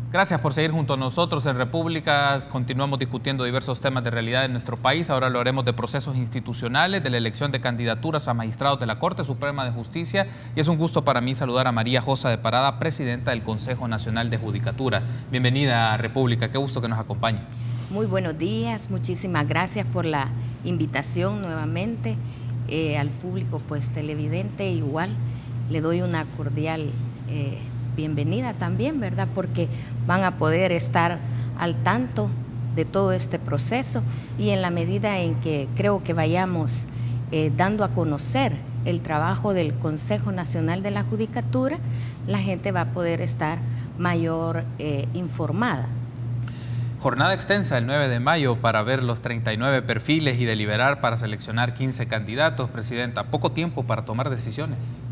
Gracias por seguir junto a nosotros en República. Continuamos discutiendo diversos temas de realidad en nuestro país. Ahora lo haremos de procesos institucionales, de la elección de candidaturas a magistrados de la Corte Suprema de Justicia. Y es un gusto para mí saludar a María Josa de Parada, presidenta del Consejo Nacional de Judicatura. Bienvenida a República, qué gusto que nos acompañe. Muy buenos días, muchísimas gracias por la invitación nuevamente al público televidente. Igual le doy una cordial bienvenida también, ¿verdad? Porque van a poder estar al tanto de todo este proceso y en la medida en que creo que vayamos dando a conocer el trabajo del Consejo Nacional de la Judicatura, la gente va a poder estar mayor informada. Jornada extensa el 9 de mayo para ver los 39 perfiles y deliberar para seleccionar 15 candidatos, Presidenta. Poco tiempo para tomar decisiones.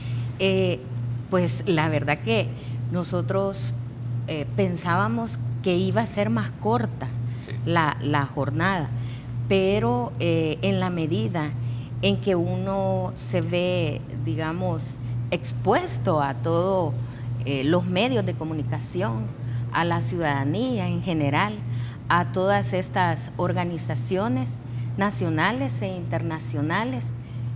Pues la verdad que nosotros pensábamos que iba a ser más corta la jornada, pero en la medida en que uno se ve, digamos, expuesto a todos los medios de comunicación, a la ciudadanía en general, a todas estas organizaciones nacionales e internacionales,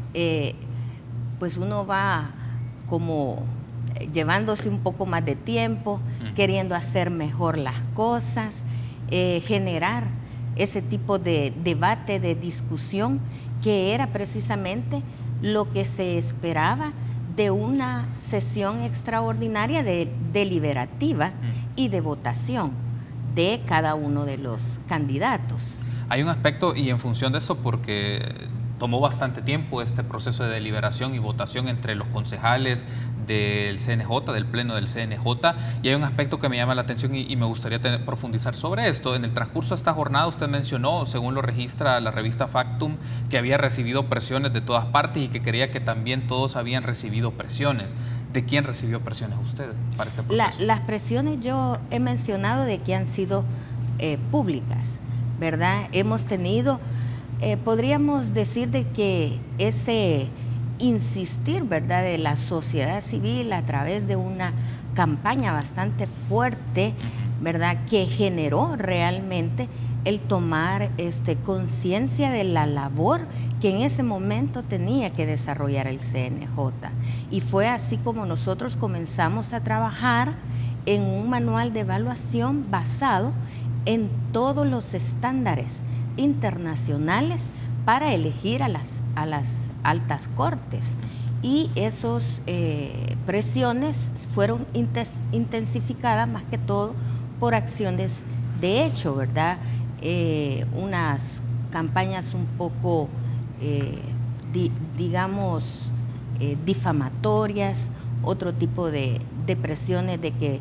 pues uno va como llevándose un poco más de tiempo, queriendo hacer mejor las cosas, generar ese tipo de debate, de discusión, que era precisamente lo que se esperaba de una sesión extraordinaria deliberativa y de votación de cada uno de los candidatos. Hay un aspecto, y en función de eso, porque tomó bastante tiempo este proceso de deliberación y votación entre los concejales del CNJ, del Pleno del CNJ, y hay un aspecto que me llama la atención y me gustaría profundizar sobre esto. En el transcurso de esta jornada usted mencionó, según lo registra la revista Factum, que había recibido presiones de todas partes y que creía que también todos habían recibido presiones. ¿De quién recibió presiones usted para este proceso? Las presiones yo he mencionado de que han sido públicas, ¿verdad? Hemos tenido... podríamos decir de que ese insistir, ¿verdad?, de la sociedad civil a través de una campaña bastante fuerte, ¿verdad?, que generó realmente el tomar conciencia de la labor que en ese momento tenía que desarrollar el CNJ. Y fue así como nosotros comenzamos a trabajar en un manual de evaluación basado en todos los estándares internacionales para elegir a las altas cortes, y esas presiones fueron intensificadas más que todo por acciones de hecho, ¿verdad? Unas campañas un poco digamos difamatorias, otro tipo de presiones de que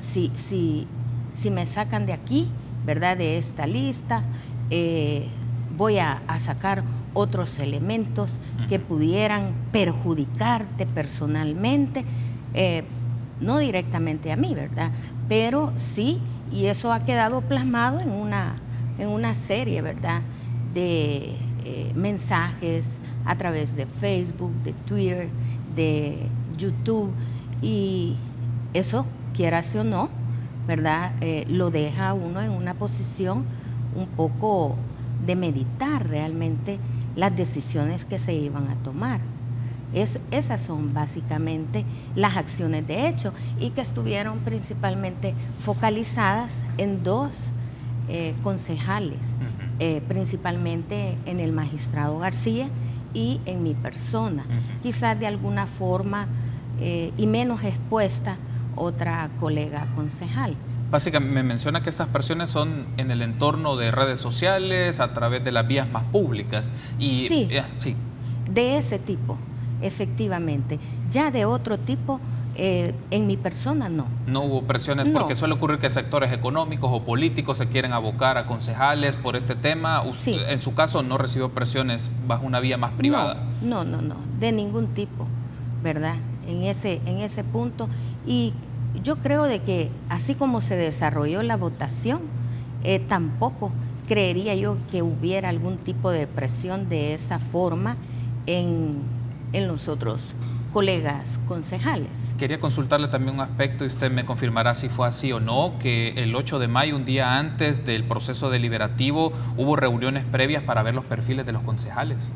si me sacan de aquí, ¿verdad?, de esta lista, voy a sacar otros elementos que pudieran perjudicarte personalmente, no directamente a mí, ¿verdad?, pero sí, y eso ha quedado plasmado en una serie, ¿verdad?, de mensajes a través de Facebook, de Twitter, de YouTube, y eso, quieras o no, ¿verdad?, lo deja a uno en una posición un poco de meditar realmente las decisiones que se iban a tomar. Esas son básicamente las acciones de hecho, y que estuvieron principalmente focalizadas en dos concejales, principalmente en el magistrado García y en mi persona. Quizás de alguna forma y menos expuesta otra colega concejal. Básicamente me menciona que estas presiones son en el entorno de redes sociales, a través de las vías más públicas. Y, sí, de ese tipo, efectivamente. Ya de otro tipo, en mi persona no. No hubo presiones, porque suele ocurrir que sectores económicos o políticos se quieren abocar a concejales por este tema. En su caso no recibió presiones bajo una vía más privada. No, de ningún tipo, ¿verdad? En ese punto. Y yo creo de que así como se desarrolló la votación, tampoco creería yo que hubiera algún tipo de presión de esa forma en los otros colegas concejales. Quería consultarle también un aspecto y usted me confirmará si fue así o no, que el 8 de mayo, un día antes del proceso deliberativo, hubo reuniones previas para ver los perfiles de los concejales.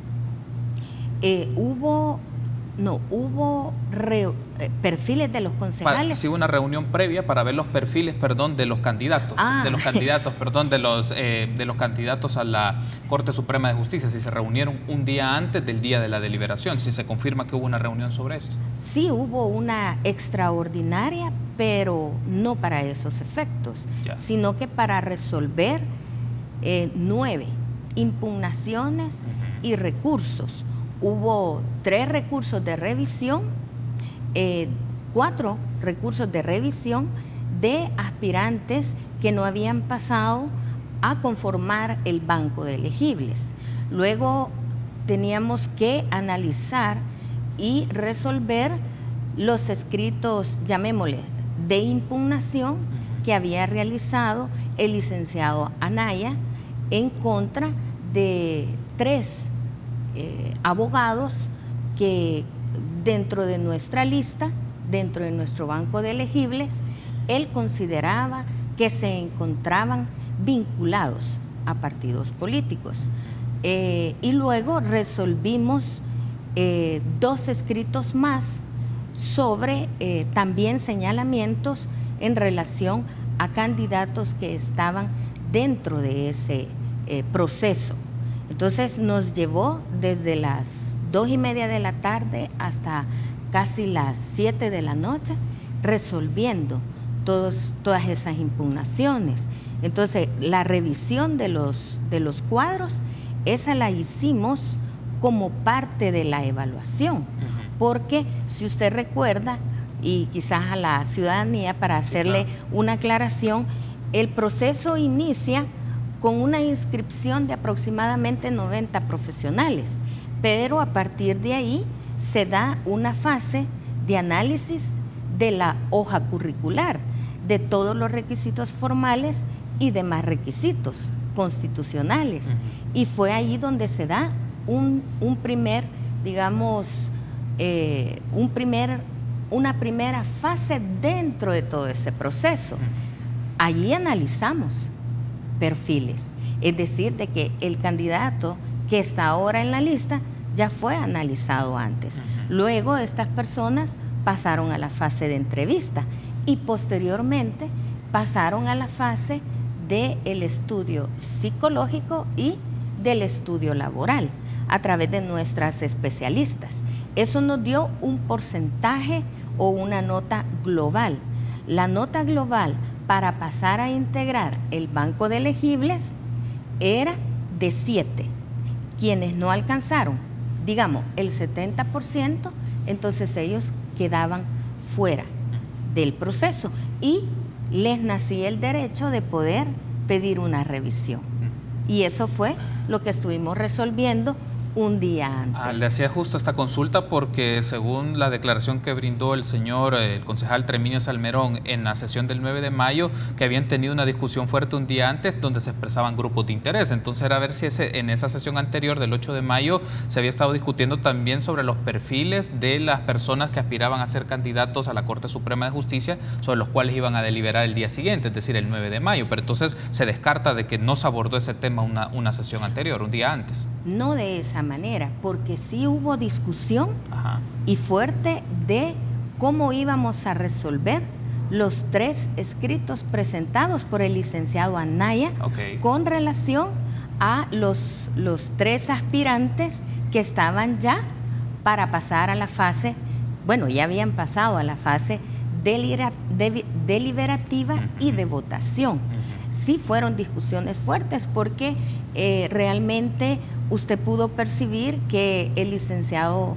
Hubo perfiles de los concejales. Sí, una reunión previa para ver los perfiles, de los candidatos, de los candidatos a la Corte Suprema de Justicia, si se reunieron un día antes del día de la deliberación, si se confirma que hubo una reunión sobre esto. Sí, hubo una extraordinaria, pero no para esos efectos, sino que para resolver 9 impugnaciones y recursos. Hubo 3 recursos de revisión, 4 recursos de revisión de aspirantes que no habían pasado a conformar el banco de elegibles. Luego teníamos que analizar y resolver los escritos, llamémosle, de impugnación que había realizado el licenciado Anaya en contra de 3 abogados que dentro de nuestra lista, dentro de nuestro banco de elegibles, él consideraba que se encontraban vinculados a partidos políticos. Y luego resolvimos 2 escritos más sobre también señalamientos en relación a candidatos que estaban dentro de ese proceso. Entonces nos llevó desde las 2:30 de la tarde hasta casi las 7 de la noche resolviendo todas esas impugnaciones. Entonces la revisión de los cuadros, esa la hicimos como parte de la evaluación, porque si usted recuerda, y quizás a la ciudadanía para hacerle una aclaración, el proceso inicia con una inscripción de aproximadamente 90 profesionales, pero a partir de ahí se da una fase de análisis de la hoja curricular, de todos los requisitos formales y demás requisitos constitucionales. Y fue ahí donde se da una primera fase dentro de todo ese proceso. Allí analizamos perfiles, es decir, de que el candidato que está ahora en la lista ya fue analizado antes. Luego estas personas pasaron a la fase de entrevista y posteriormente pasaron a la fase del estudio psicológico y del estudio laboral a través de nuestras especialistas. Eso nos dio un porcentaje o una nota global. La nota global para pasar a integrar el banco de elegibles era de 7. Quienes no alcanzaron, digamos, el 70%, entonces ellos quedaban fuera del proceso y les nacía el derecho de poder pedir una revisión. Y eso fue lo que estuvimos resolviendo un día antes. Le hacía justo esta consulta porque según la declaración que brindó el concejal Treminio Salmerón en la sesión del 9 de mayo, que habían tenido una discusión fuerte un día antes donde se expresaban grupos de interés. Entonces era ver si en esa sesión anterior del 8 de mayo se había estado discutiendo también sobre los perfiles de las personas que aspiraban a ser candidatos a la Corte Suprema de Justicia, sobre los cuales iban a deliberar el día siguiente, es decir, el 9 de mayo. Pero entonces se descarta de que no se abordó ese tema una sesión anterior, un día antes. No de esa manera, porque sí hubo discusión y fuerte de cómo íbamos a resolver los 3 escritos presentados por el licenciado Anaya con relación a los 3 aspirantes que estaban ya para pasar a la fase, bueno, ya habían pasado a la fase deliberativa y de votación. Sí fueron discusiones fuertes porque realmente usted pudo percibir que el licenciado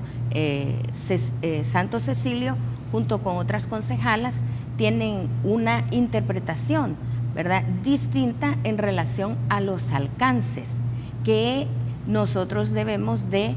Santos Cecilio, junto con otras concejalas, tienen una interpretación, ¿verdad?, distinta en relación a los alcances que nosotros debemos de,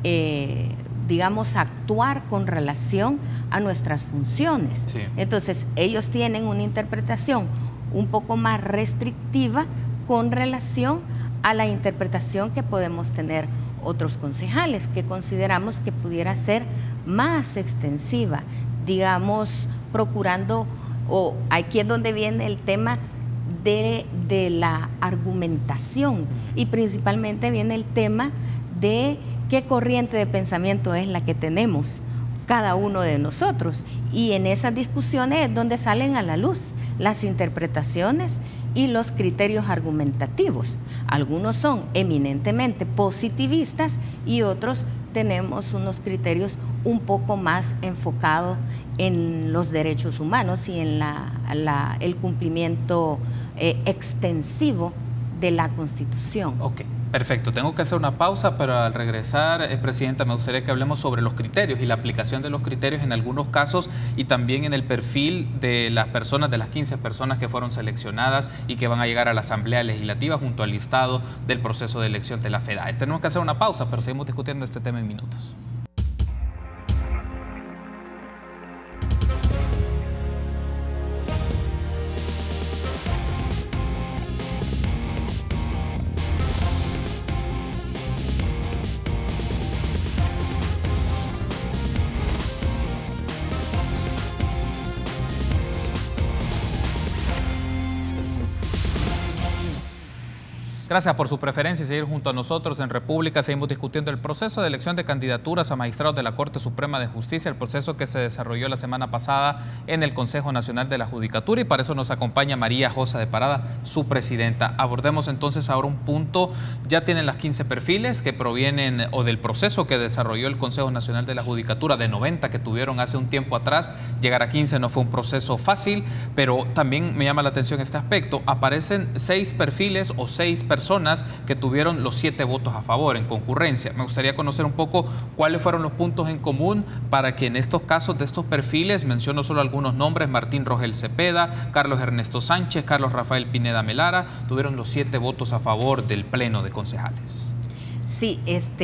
digamos, actuar con relación a nuestras funciones. Sí. Entonces, ellos tienen una interpretación un poco más restrictiva con relación a la interpretación que podemos tener otros concejales, que consideramos que pudiera ser más extensiva, digamos, procurando, o aquí es donde viene el tema de la argumentación, y principalmente viene el tema de qué corriente de pensamiento es la que tenemos cada uno de nosotros, y en esas discusiones es donde salen a la luz las interpretaciones y los criterios argumentativos. Algunos son eminentemente positivistas y otros tenemos unos criterios un poco más enfocados en los derechos humanos y en el cumplimiento extensivo de la Constitución. Ok, perfecto. Tengo que hacer una pausa, pero al regresar, Presidenta, me gustaría que hablemos sobre los criterios y la aplicación de los criterios en algunos casos y también en el perfil de las personas, de las 15 personas que fueron seleccionadas y que van a llegar a la Asamblea Legislativa junto al listado del proceso de elección de la FEDAES. Tenemos que hacer una pausa, pero seguimos discutiendo este tema en minutos. Gracias por su preferencia y seguir junto a nosotros en República. Seguimos discutiendo el proceso de elección de candidaturas a magistrados de la Corte Suprema de Justicia, el proceso que se desarrolló la semana pasada en el Consejo Nacional de la Judicatura, y para eso nos acompaña María Josa de Parada, su presidenta. Abordemos entonces ahora un punto. Ya tienen las 15 perfiles que provienen o del proceso que desarrolló el Consejo Nacional de la Judicatura, de 90 que tuvieron hace un tiempo atrás. Llegar a 15 no fue un proceso fácil, pero también me llama la atención este aspecto. Aparecen 6 perfiles o 6 personas que tuvieron los 7 votos a favor en concurrencia. Me gustaría conocer un poco cuáles fueron los puntos en común para que en estos casos de estos perfiles, menciono solo algunos nombres: Martín Rogel Cepeda, Carlos Ernesto Sánchez, Carlos Rafael Pineda Melara, tuvieron los 7 votos a favor del Pleno de Concejales. Sí,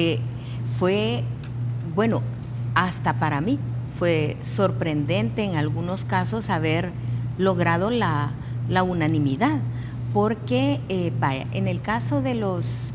fue, bueno, hasta para mí fue sorprendente en algunos casos haber logrado la unanimidad. Porque, vaya, en el caso de los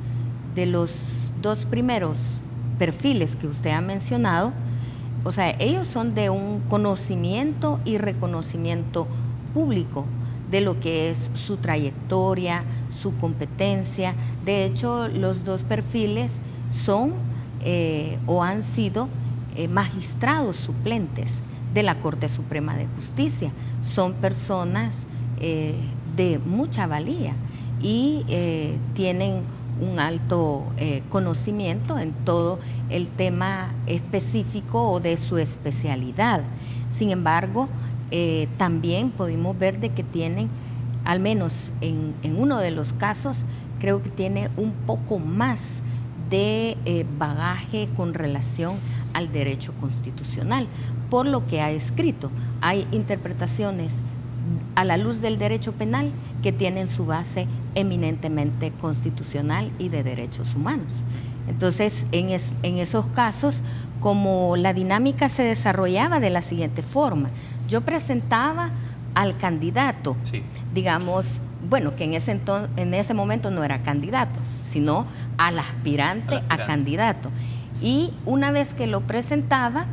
2 primeros perfiles que usted ha mencionado, o sea, ellos son de un conocimiento y reconocimiento público de lo que es su trayectoria, su competencia. De hecho, los 2 perfiles son o han sido magistrados suplentes de la Corte Suprema de Justicia. Son personas de mucha valía y tienen un alto conocimiento en todo el tema específico o de su especialidad. Sin embargo, también pudimos ver de que tienen, al menos en uno de los casos, creo que tiene un poco más de bagaje con relación al derecho constitucional, por lo que ha escrito. Hay interpretaciones a la luz del derecho penal que tienen su base eminentemente constitucional y de derechos humanos. Entonces, en esos casos, como la dinámica se desarrollaba de la siguiente forma: yo presentaba al candidato, sí, digamos, bueno, que en ese momento no era candidato, sino al aspirante a candidato. Y una vez que lo presentaba,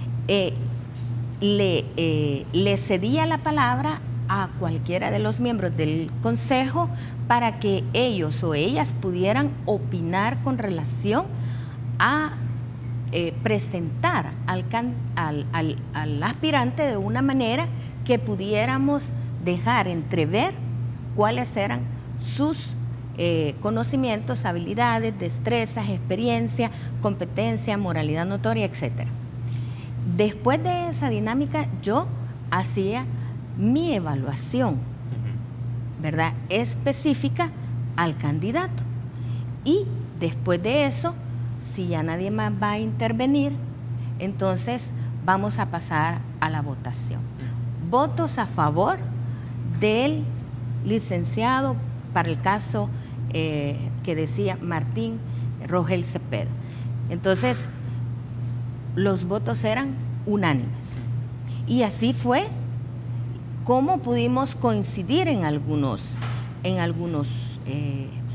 le cedía la palabra a cualquiera de los miembros del Consejo para que ellos o ellas pudieran opinar con relación a presentar al aspirante de una manera que pudiéramos dejar entrever cuáles eran sus conocimientos, habilidades, destrezas, experiencia, competencia, moralidad notoria, etcétera. Después de esa dinámica, yo hacía mi evaluación, ¿verdad?, específica al candidato. Y después de eso, si ya nadie más va a intervenir, entonces vamos a pasar a la votación. Votos a favor del licenciado, para el caso que decía Martín Rogel Cepeda. Entonces, los votos eran unánimes. Y así fue como pudimos coincidir en algunos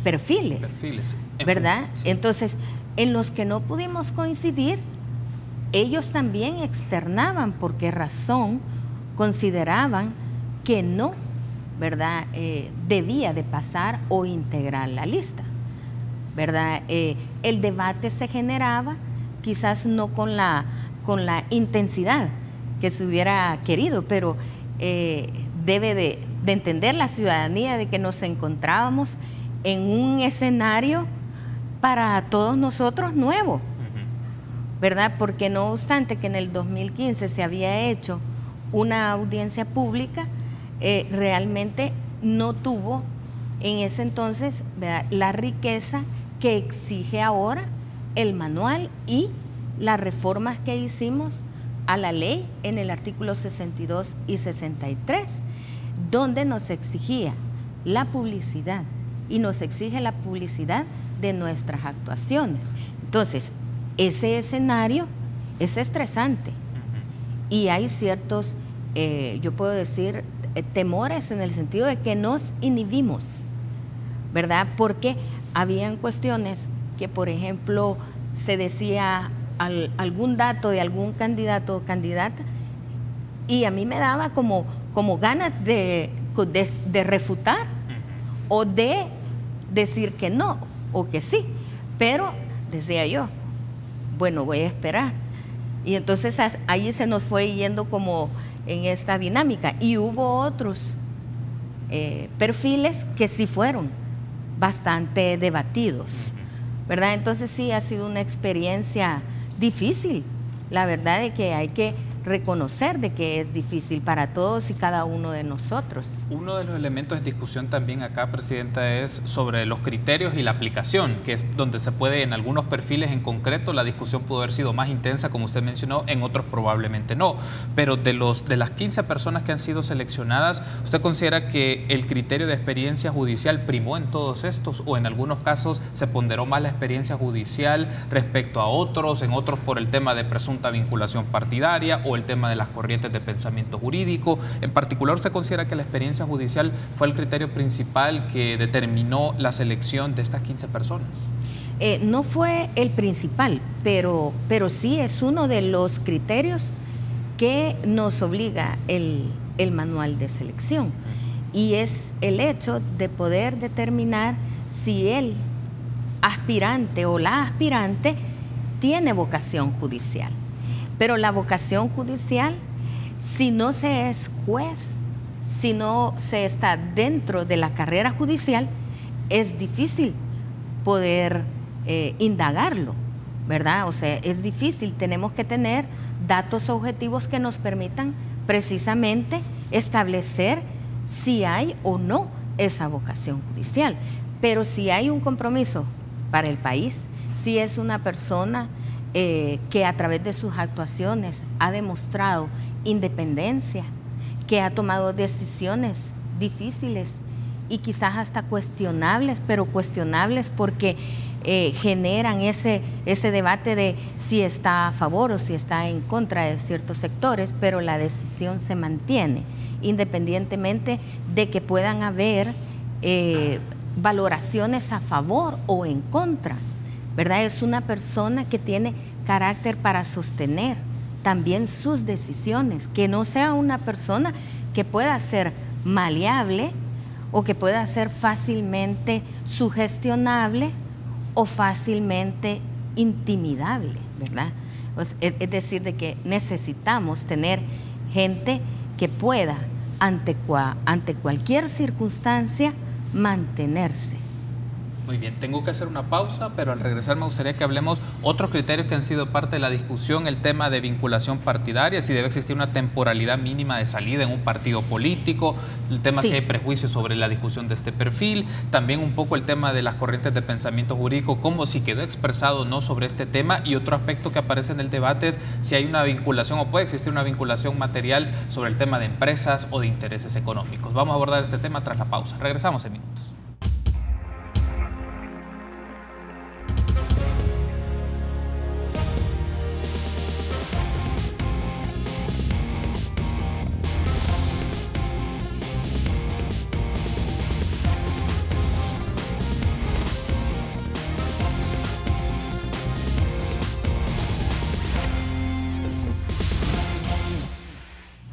perfiles, ¿verdad? Sí. Entonces, en los que no pudimos coincidir, ellos también externaban por qué razón consideraban que no, ¿verdad? Debía de pasar o integrar la lista, ¿verdad? El debate se generaba quizás no con la intensidad que se hubiera querido, pero debe de entender la ciudadanía de que nos encontrábamos en un escenario para todos nosotros nuevo, ¿verdad? Porque no obstante que en el 2015 se había hecho una audiencia pública, realmente no tuvo en ese entonces, ¿verdad?, la riqueza que exige ahora el manual y las reformas que hicimos a la ley en el artículo 62 y 63, donde nos exigía la publicidad y nos exige la publicidad de nuestras actuaciones. Entonces, ese escenario es estresante y hay ciertos, yo puedo decir, temores en el sentido de que nos inhibimos, ¿verdad? Porque habían cuestiones que, por ejemplo, se decía algún dato de algún candidato o candidata y a mí me daba como ganas de refutar o de decir que no o que sí, pero decía yo, bueno, voy a esperar. Y entonces ahí se nos fue yendo como en esta dinámica y hubo otros perfiles que sí fueron bastante debatidos, ¿verdad? Entonces sí ha sido una experiencia difícil, la verdad de que hay que reconocer de que es difícil para todos y cada uno de nosotros. Uno de los elementos de discusión también acá, Presidenta, es sobre los criterios y la aplicación, que es donde se puede, en algunos perfiles en concreto, la discusión pudo haber sido más intensa, como usted mencionó, en otros probablemente no. Pero de las 15 personas que han sido seleccionadas, ¿usted considera que el criterio de experiencia judicial primó en todos estos o en algunos casos se ponderó más la experiencia judicial respecto a otros, en otros por el tema de presunta vinculación partidaria o el tema de las corrientes de pensamiento jurídico? En particular, ¿usted considera que la experiencia judicial fue el criterio principal que determinó la selección de estas 15 personas? No fue el principal, pero sí es uno de los criterios que nos obliga el manual de selección, y es el hecho de poder determinar si el aspirante o la aspirante tiene vocación judicial. Pero la vocación judicial, si no se es juez, si no se está dentro de la carrera judicial, es difícil poder indagarlo, ¿verdad? O sea, es difícil, tenemos que tener datos objetivos que nos permitan precisamente establecer si hay o no esa vocación judicial. Pero si hay un compromiso para el país, si es una persona que a través de sus actuaciones ha demostrado independencia, que ha tomado decisiones difíciles y quizás hasta cuestionables, pero cuestionables porque generan ese debate de si está a favor o si está en contra de ciertos sectores, pero la decisión se mantiene, independientemente de que puedan haber valoraciones a favor o en contra, ¿verdad? Es una persona que tiene carácter para sostener también sus decisiones, que no sea una persona que pueda ser maleable o que pueda ser fácilmente sugestionable o fácilmente intimidable, ¿verdad? Pues, es decir, de que necesitamos tener gente que pueda ante cualquier circunstancia mantenerse. Muy bien, tengo que hacer una pausa, pero al regresar me gustaría que hablemos otros criterios que han sido parte de la discusión, el tema de vinculación partidaria, si debe existir una temporalidad mínima de salida en un partido político, el tema si hay prejuicios sobre la discusión de este perfil, también un poco el tema de las corrientes de pensamiento jurídico, cómo si quedó expresado o no sobre este tema, y otro aspecto que aparece en el debate es si hay una vinculación o puede existir una vinculación material sobre el tema de empresas o de intereses económicos. Vamos a abordar este tema tras la pausa. Regresamos en minutos.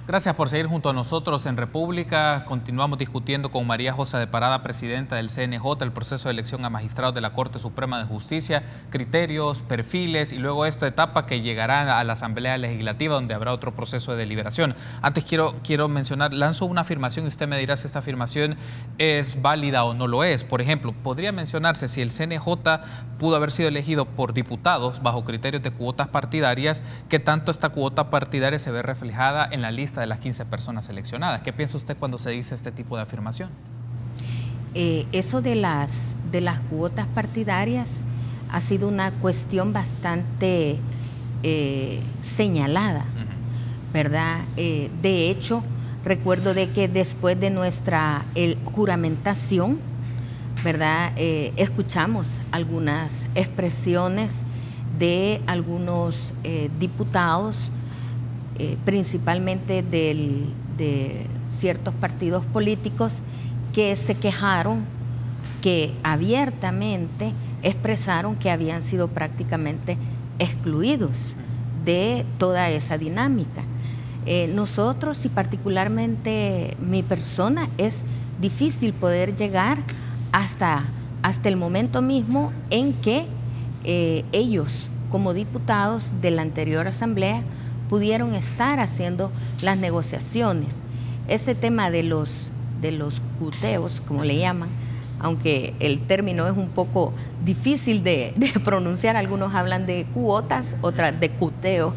Gracias por seguir junto a nosotros en República. Continuamos discutiendo con María José de Parada, presidenta del CNJ, el proceso de elección a magistrados de la Corte Suprema de Justicia, criterios, perfiles y luego esta etapa que llegará a la Asamblea Legislativa, donde habrá otro proceso de deliberación. Antes quiero mencionar, lanzo una afirmación y usted me dirá si esta afirmación es válida o no lo es. Por ejemplo, podría mencionarse si el CNJ pudo haber sido elegido por diputados bajo criterios de cuotas partidarias, ¿qué tanto esta cuota partidaria se ve reflejada en la lista de las 15 personas seleccionadas? ¿Qué piensa usted cuando se dice este tipo de afirmación? Eso de las cuotas partidarias ha sido una cuestión bastante señalada, ¿verdad? De hecho, recuerdo de que después de nuestra juramentación, ¿verdad? Escuchamos algunas expresiones de algunos diputados, principalmente de ciertos partidos políticos, que se quejaron, que abiertamente expresaron que habían sido prácticamente excluidos de toda esa dinámica. Nosotros, y particularmente mi persona, es difícil poder llegar hasta el momento mismo en que ellos, como diputados de la anterior asamblea, pudieron estar haciendo las negociaciones. Este tema de los cuteos, como le llaman, aunque el término es un poco difícil de pronunciar, algunos hablan de cuotas, otras de cuteo,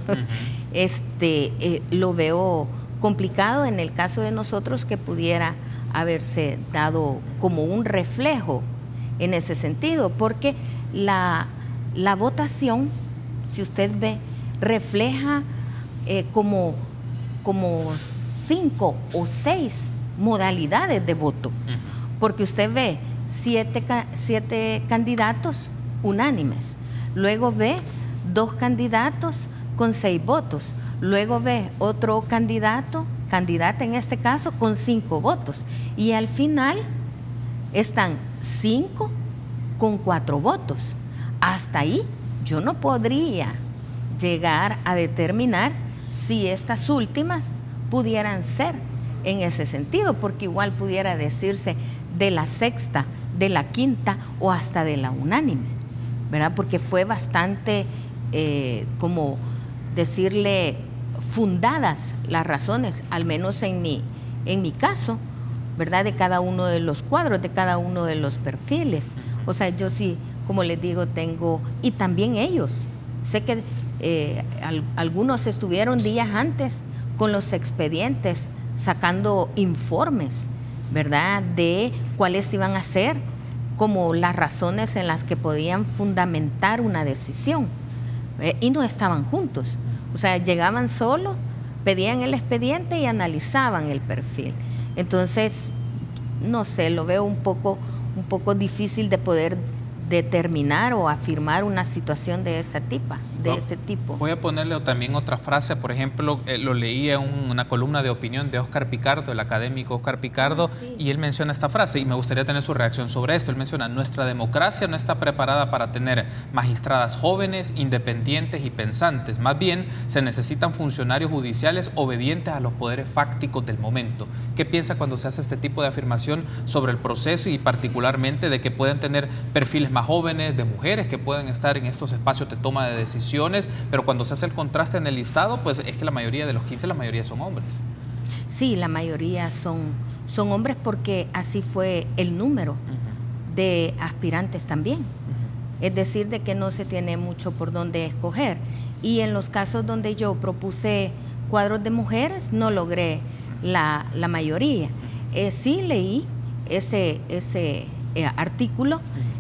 lo veo complicado en el caso de nosotros, que pudiera haberse dado como un reflejo en ese sentido, porque la votación, si usted ve, refleja como 5 o 6 modalidades de voto, porque usted ve 7 candidatos unánimes, luego ve 2 candidatos con 6 votos, luego ve otro candidata en este caso con 5 votos, y al final están 5 con 4 votos. Hasta ahí yo no podría llegar a determinar si estas últimas pudieran ser en ese sentido, porque igual pudiera decirse de la sexta, de la quinta o hasta de la unánime, ¿verdad? Porque fue bastante, como decirle, fundadas las razones, al menos en mi caso, ¿verdad? De cada uno de los cuadros, de cada uno de los perfiles. O sea, yo sí, como les digo, tengo, y también ellos, sé que algunos estuvieron días antes con los expedientes sacando informes, ¿verdad?, de cuáles iban a ser como las razones en las que podían fundamentar una decisión, y no estaban juntos. O sea, llegaban solos, pedían el expediente y analizaban el perfil. Entonces, no sé, lo veo un poco difícil de poder determinar o afirmar una situación de ese tipo. Voy a ponerle también otra frase, por ejemplo, lo leí en una columna de opinión de Óscar Picardo, el académico Óscar Picardo, sí. Y él menciona esta frase y me gustaría tener su reacción sobre esto. Él menciona: nuestra democracia no está preparada para tener magistradas jóvenes, independientes y pensantes, más bien se necesitan funcionarios judiciales obedientes a los poderes fácticos del momento. ¿Qué piensa cuando se hace este tipo de afirmación sobre el proceso y particularmente de que pueden tener perfiles más jóvenes, de mujeres que pueden estar en estos espacios de toma de decisiones, pero cuando se hace el contraste en el listado, pues es que la mayoría de los 15, la mayoría son hombres? Sí, la mayoría son hombres, porque así fue el número de aspirantes también. Es decir, de que no se tiene mucho por dónde escoger. Y en los casos donde yo propuse cuadros de mujeres, no logré la mayoría. Sí leí ese artículo,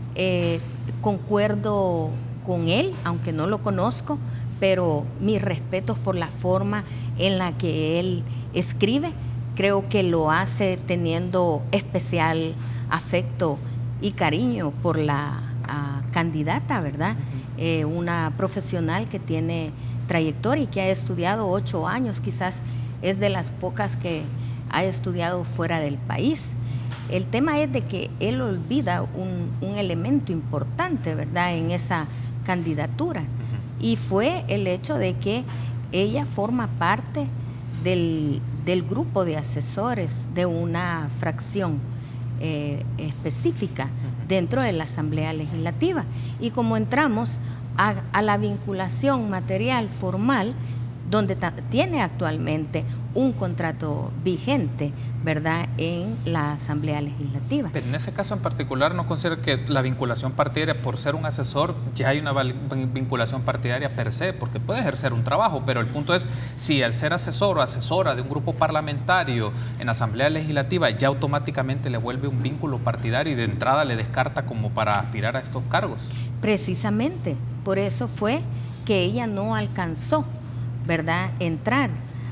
concuerdo con él, aunque no lo conozco, pero mis respetos por la forma en la que él escribe. Creo que lo hace teniendo especial afecto y cariño por la candidata, ¿verdad? Una profesional que tiene trayectoria y que ha estudiado 8 años, quizás es de las pocas que ha estudiado fuera del país. El tema es de que él olvida un elemento importante, ¿verdad?, en esa candidatura, y fue el hecho de que ella forma parte del grupo de asesores de una fracción específica dentro de la Asamblea Legislativa. Y como entramos a la vinculación material formal, donde tiene actualmente un contrato vigente, ¿verdad?, en la Asamblea Legislativa. Pero en ese caso en particular, ¿no considera que la vinculación partidaria, por ser un asesor, ya hay una vinculación partidaria per se? Porque puede ejercer un trabajo, pero el punto es, si al ser asesor o asesora de un grupo parlamentario en Asamblea Legislativa, ya automáticamente le vuelve un vínculo partidario y de entrada le descarta como para aspirar a estos cargos. Precisamente, por eso fue que ella no alcanzó, ¿verdad?, entrar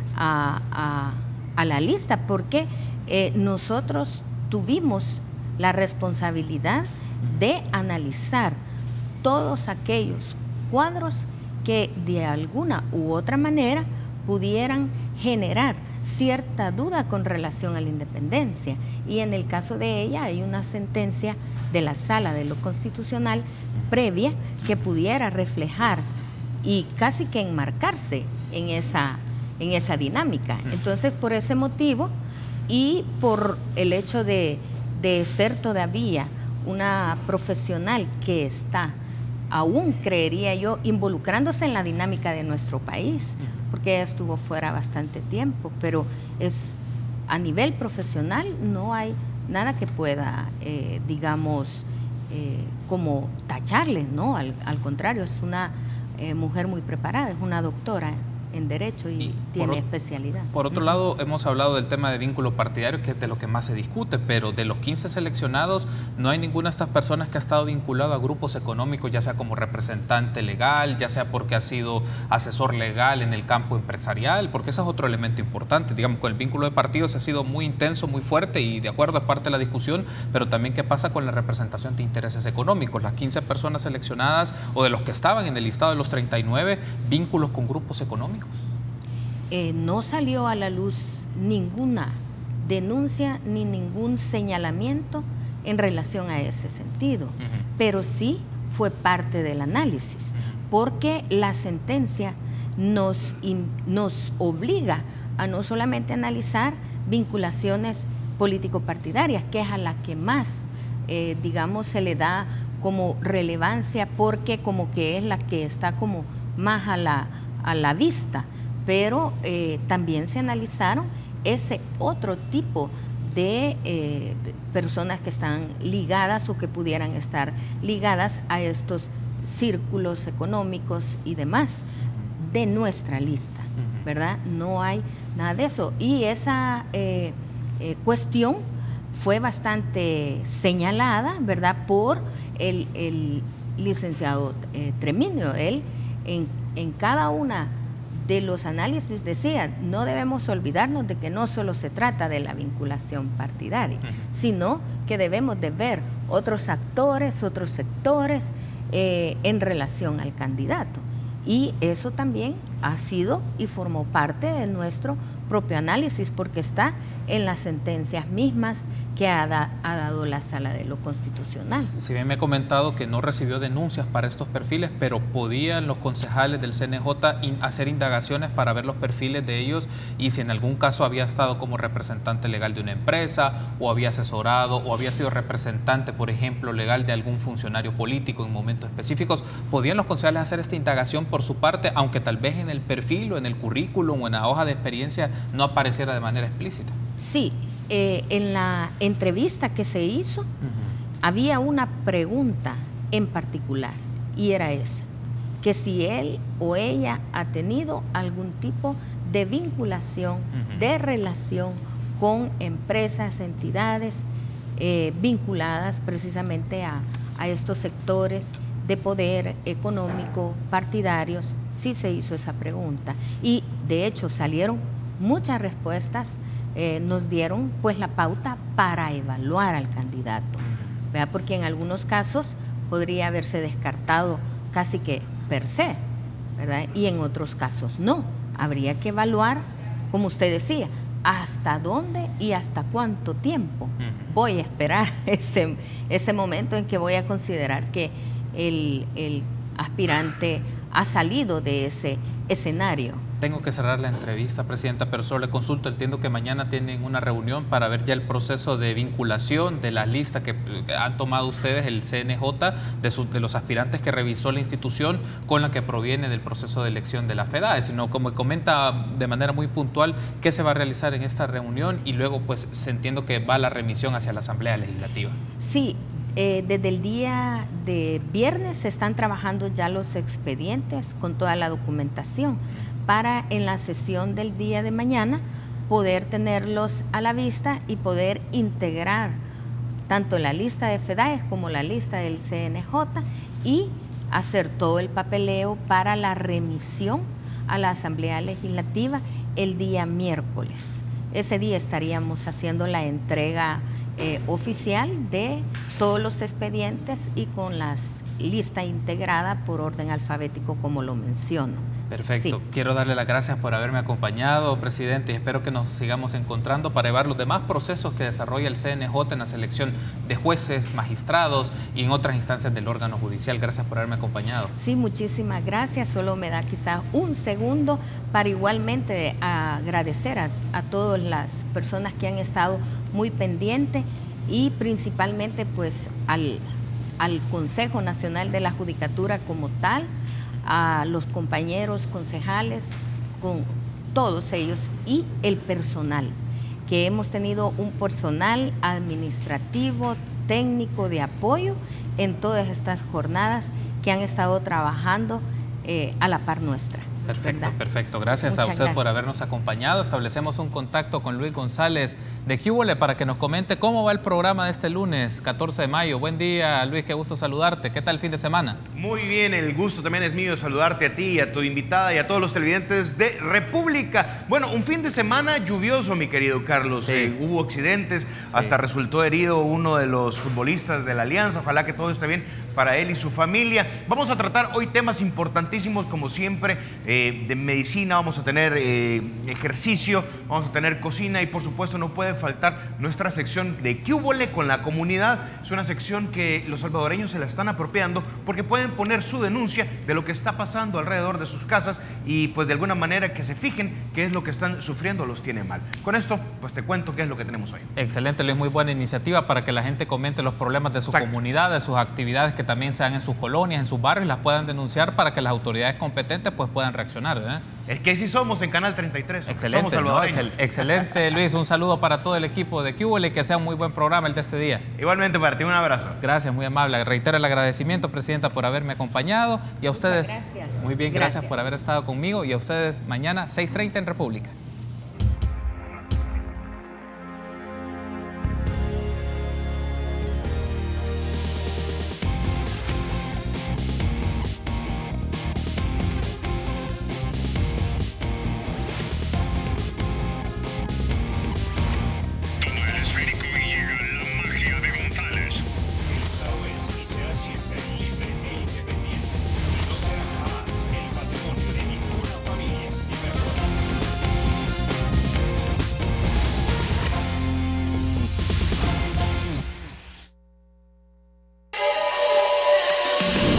a la lista, porque nosotros tuvimos la responsabilidad de analizar todos aquellos cuadros que de alguna u otra manera pudieran generar cierta duda con relación a la independencia. Y en el caso de ella hay una sentencia de la Sala de lo Constitucional previa que pudiera reflejar y casi que enmarcarse en esa dinámica. Entonces, por ese motivo y por el hecho de ser todavía una profesional que está, aún creería yo, involucrándose en la dinámica de nuestro país, porque ella estuvo fuera bastante tiempo, pero a nivel profesional no hay nada que pueda, digamos, como tacharle, ¿no? Al contrario, es una mujer muy preparada, es una doctora en Derecho y tiene especialidad. Por otro lado, hemos hablado del tema de vínculo partidario, que es de lo que más se discute, pero de los 15 seleccionados, no hay ninguna de estas personas que ha estado vinculado a grupos económicos, ya sea como representante legal, ya sea porque ha sido asesor legal en el campo empresarial, porque ese es otro elemento importante. Digamos, con el vínculo de partidos ha sido muy intenso, muy fuerte y de acuerdo, es parte de la discusión, pero también qué pasa con la representación de intereses económicos. Las 15 personas seleccionadas o de los que estaban en el listado de los 39, vínculos con grupos económicos. No salió a la luz ninguna denuncia ni ningún señalamiento en relación a ese sentido, pero sí fue parte del análisis, porque la sentencia nos obliga a no solamente analizar vinculaciones político-partidarias, que es a la que más, digamos, se le da como relevancia, porque como que es la que está como más a la vista, pero también se analizaron ese otro tipo de personas que están ligadas o que pudieran estar ligadas a estos círculos económicos y demás de nuestra lista, ¿verdad? No hay nada de eso. Y esa cuestión fue bastante señalada, ¿verdad?, por el licenciado Treminio. Él en cada una de los análisis decía, no debemos olvidarnos de que no solo se trata de la vinculación partidaria, sino que debemos de ver otros actores, otros sectores en relación al candidato. Y eso también ha sido y formó parte de nuestro propio análisis, porque está en las sentencias mismas que ha dado la Sala de lo Constitucional. Si bien me ha comentado que no recibió denuncias para estos perfiles, pero podían los concejales del CNJ hacer indagaciones para ver los perfiles de ellos y si en algún caso había estado como representante legal de una empresa o había asesorado o había sido representante, por ejemplo, legal de algún funcionario político en momentos específicos. ¿Podían los concejales hacer esta indagación por su parte, aunque tal vez en el perfil o en el currículum o en la hoja de experiencia no apareciera de manera explícita? Sí, en la entrevista que se hizo había una pregunta en particular y era esa, que si él o ella ha tenido algún tipo de vinculación, de relación con empresas, entidades vinculadas precisamente a estos sectores de poder económico, partidarios. Sí se hizo esa pregunta y de hecho salieron muchas respuestas, nos dieron pues la pauta para evaluar al candidato, ¿verdad? Porque en algunos casos podría haberse descartado casi que per se, ¿verdad? Y en otros casos no, habría que evaluar, como usted decía, hasta dónde y hasta cuánto tiempo voy a esperar ese momento en que voy a considerar que el aspirante ha salido de ese escenario. Tengo que cerrar la entrevista, Presidenta, pero solo le consulto. Entiendo que mañana tienen una reunión para ver ya el proceso de vinculación de la lista que han tomado ustedes, el CNJ, de los aspirantes que revisó la institución con la que proviene del proceso de elección de la FEDAE, sino como comenta de manera muy puntual qué se va a realizar en esta reunión y luego pues se entiendo que va la remisión hacia la Asamblea Legislativa. Sí. Desde el día de viernes se están trabajando ya los expedientes con toda la documentación para en la sesión del día de mañana poder tenerlos a la vista y poder integrar tanto la lista de FEDAE como la lista del CNJ y hacer todo el papeleo para la remisión a la Asamblea Legislativa el día miércoles. Ese día estaríamos haciendo la entrega oficial de todos los expedientes y con la lista integrada por orden alfabético, como lo menciono. Perfecto. Sí. Quiero darle las gracias por haberme acompañado, Presidente, y espero que nos sigamos encontrando para llevar los demás procesos que desarrolla el CNJ en la selección de jueces, magistrados y en otras instancias del órgano judicial. Gracias por haberme acompañado. Sí, muchísimas gracias. Solo me da quizás un segundo para igualmente agradecer a todas las personas que han estado muy pendientes y principalmente pues al Consejo Nacional de la Judicatura como tal, a los compañeros concejales, con todos ellos y el personal, que hemos tenido un personal administrativo, técnico de apoyo en todas estas jornadas que han estado trabajando a la par nuestra. Perfecto, ¿verdad? Perfecto. Gracias a usted por habernos acompañado. Establecemos un contacto con Luis González de Cúbole para que nos comente cómo va el programa de este lunes, 14 de mayo. Buen día, Luis, qué gusto saludarte. ¿Qué tal el fin de semana? Muy bien, el gusto también es mío saludarte a ti, a tu invitada y a todos los televidentes de República. Bueno, un fin de semana lluvioso, mi querido Carlos. Sí. Hubo accidentes, hasta resultó herido uno de los futbolistas de la Alianza. Ojalá que todo esté bien para él y su familia. Vamos a tratar hoy temas importantísimos, como siempre, de medicina. Vamos a tener ejercicio, vamos a tener cocina y por supuesto no puede faltar nuestra sección de Cúbole con la comunidad. Es una sección que los salvadoreños se la están apropiando porque pueden poner su denuncia de lo que está pasando alrededor de sus casas y pues de alguna manera que se fijen qué es lo que están sufriendo, los tiene mal. Con esto pues te cuento qué es lo que tenemos hoy. Excelente, Luis, muy buena iniciativa para que la gente comente los problemas de su comunidad, de sus actividades que también se dan en sus colonias, en sus barrios, las puedan denunciar para que las autoridades competentes pues puedan reaccionar, ¿verdad? Es que sí somos en Canal 33. Excelente, somos salvadoreños. ¿no? Excelente, Luis. Un saludo para todo el equipo de Cúbole y que sea un muy buen programa el de este día. Igualmente para ti, un abrazo. Gracias, muy amable. Reitero el agradecimiento, Presidenta, por haberme acompañado y a ustedes. Gracias. Muy bien, gracias por haber estado conmigo y a ustedes mañana 6:30 en República.